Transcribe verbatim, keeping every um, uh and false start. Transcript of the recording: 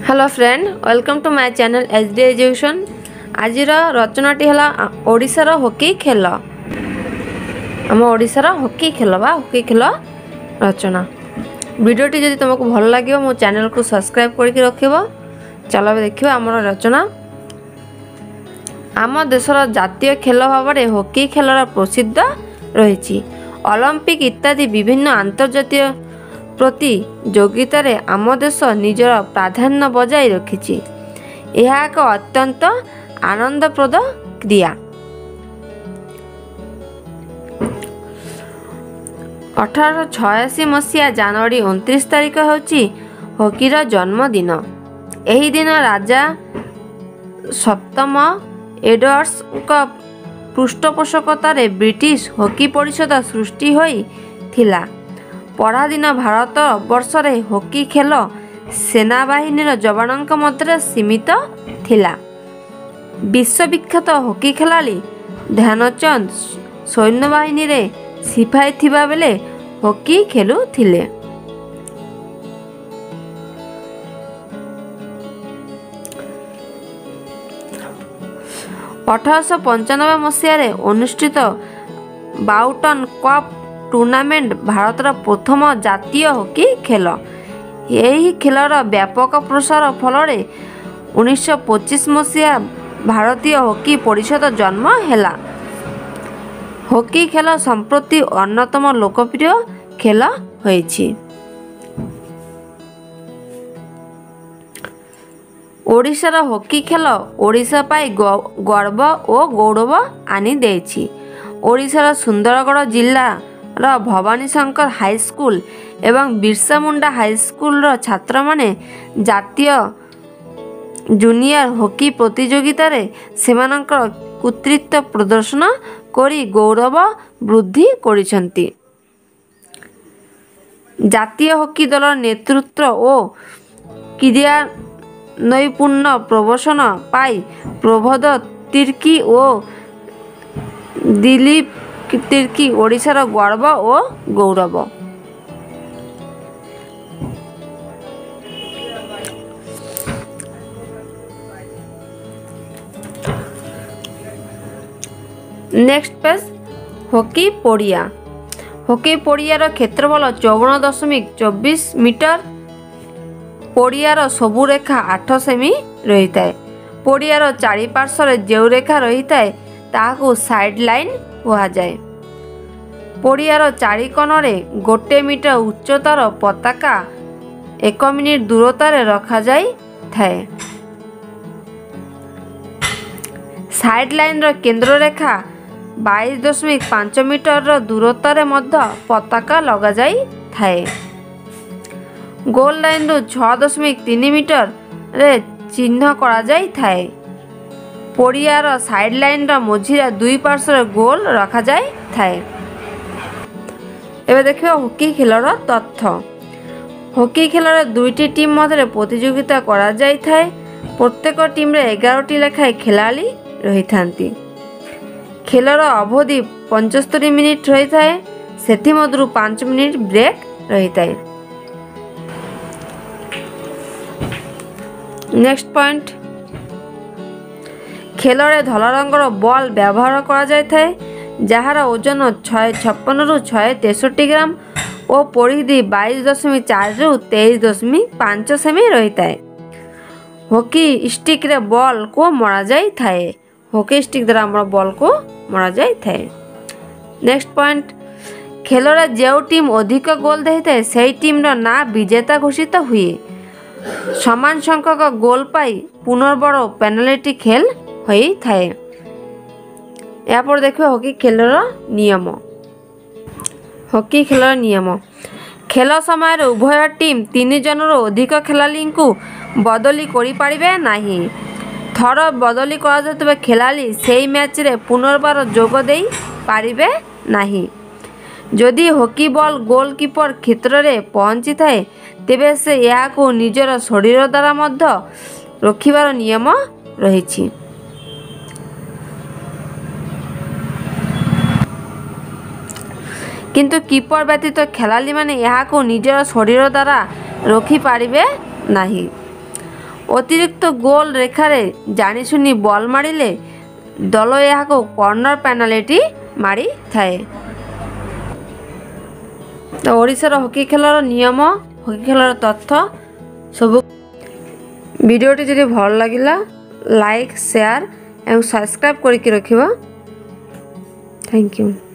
Hello friend, welcome to my channel H D education. आज रचनाटी है ओडिशार हॉकी खेल। आम ओडिशार हॉकी खेल बा हॉकी खेल रचना। वीडियोटी जदि तुमको भल लगे मो चैनल को सब्सक्राइब करके रखिबो। चलो देखिए आमर रचना। आम देशर जातीय खेल भाव में हॉकी खेलर प्रसिद्ध रही। ओलंपिक इत्यादि विभिन्न अंतर्जातीय प्रतियोगितार आम देश निजर प्राधान्य बजाय रखी। यह एक अत्यंत आनंदप्रद क्रिया। अठारह छयासी मसीहा जनवरी उनतीस तारिख होची हॉकीर जन्मदिन। यही दिन राजा सप्तम एडवर्ड्स का पृष्ठपोषकतार ब्रिटिश हॉकी परिषद सृष्टि होई थिला। पराधीन भारत वर्षरे हॉकी खेल सेनाबाहिनी जवानों मध्य सीमित थिला। विश्वविख्यात हॉकी खेलाड़ी ध्यानचंद सैन्यबाहिनी रे सिपाही थिबा बेले हॉकी खेलुथिले। अठारह पंचानबे मसीह अनुष्ठित बाउटन कप टूर्नामेंट भारतर प्रथम जातीय हॉकी खेल। यही खेलर व्यापक प्रसार फल उन्नीस पच्चीस मसीहा भारतीय हॉकी परिषद जन्म हैला। हॉकी खेल संप्रति अन्यतम लोकप्रिय खेल होइछि। ओडिशार हॉकी खेल ओडिशा पाई गर्व और गौरव आनी देछि। ओडिशार सुंदरगढ़ जिला र भवानी शंकर हाई स्कूल एवं बिरसा मुंडा हाई स्कूल रो छात्र माने जातीय जूनियर हॉकी प्रतियोगिता रे सेमानकर कृतित्व प्रदर्शन करी गौरव वृद्धि करिसंती। जातीय हॉकी दल नेतृत्व और क्रीड़ा नैपुण्य प्रदर्शन पाई प्रबोध तिर्की और दिलीप तिर्की ओडिशार गर्व और गौरव। नेक्स्ट पेज हॉकी पड़िया। हॉकी पड़ियार क्षेत्रफल चौवन दशमिक चौबीस मीटर। पड़ियार सबु रेखा आठ सेमी रही है। पड़ियार चारिपार्श्व जो रेखा रही है ताकू साइड लाइन कहा जाए। पड़ियार चारिकोणरे गोटे मीटर उच्चतार पताका एक मिनिट दूरतार रखा जाई थाए। साइड लाइन रो केंद्र रेखा बाईस दशमिक पांच मीटर दूरतार मध्य पताका लगा जाई थाए। गोल लाइन रो छह दशमिक तीन मीटर रे चिन्ह करा जाई थाए। पड़ियार साइड लाइन मझिरा दुई पार्श्व गोल रखा जाए थाए। एबे देखिए हॉकी खेलर तथ्य। हॉकी खेलर दुईटी टीम मध्य प्रतियोगिता करा जाई थाए। प्रत्येक टीम रे एगार टी लेखाए खेलाड़ी रही थांती। खेलर अवधि पचहत्तर मिनिट रही थाए। सेथि मधुरु पाँच मिनिट ब्रेक रही थाए। नेक्स्ट पॉइंट, खेलरे धला रंगर बॉल व्यवहार करा जाय थाए जहार ओजन छय छप्पन रु छय तेषठी ग्राम और परिधि बाईस दशमिक चार रु तेईस दशमिक पांच सेमी रही थाए। हॉकी स्टिक रे बॉल को मरा जाय थाए। हॉकी स्टिक द्वारा हमर बॉल को मरा जाय थाए। नेक्स्ट पॉइंट, खेलरे जो टीम अधिक गोल देई थाए सेही टीम रो ना विजेता घोषित हुए। समान संख्यक गोल पाई पुनर्बर पेनाल्टी खेल होई थाए। या पर देखिए हॉकी खेलर नियम। हॉकी खेलर नियम, खेल समय उभय टीम तीन जन अधिक खेलाड़ी को बदली करि पारिबे नाही। थर बदली करा जातबे खेलाड़ी सेही मैच रे पुनर्बार जोग देई पारिबे नाही। जदि हॉकी बॉल गोलकीपर क्षेत्र रे पहुंची थाए तेबे से या को निजर शरीर द्वारा मध्य रखिबार नियम रहिछि। किंतु कीपर व्यतीत खेलाड़ी माने यहाँ को निजर शरीर द्वारा रखी पारिबे नाही। अतिरिक्त गोल रेखार जानीशुनी बल मारिले दल यहाँ कर्नर पेनाल्टी मारी थाए। तो ओडिशार हॉकी खेलर नियम हॉकी खेलर तथ्य सब वीडियोटी जदि भल लगिला लाइक शेयर एवं सब्सक्राइब करके रखिबा। Thank you.